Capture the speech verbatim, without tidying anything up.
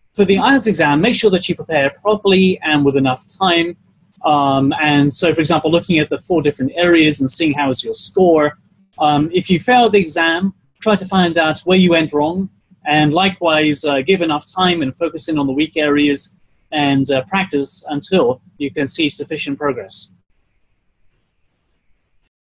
for the I E L T S exam, make sure that you prepare properly and with enough time. Um, and so, for example, looking at the four different areas and seeing how is your score. Um, if you failed the exam, try to find out where you went wrong, and likewise, uh, give enough time and focus in on the weak areas and uh, practice until you can see sufficient progress.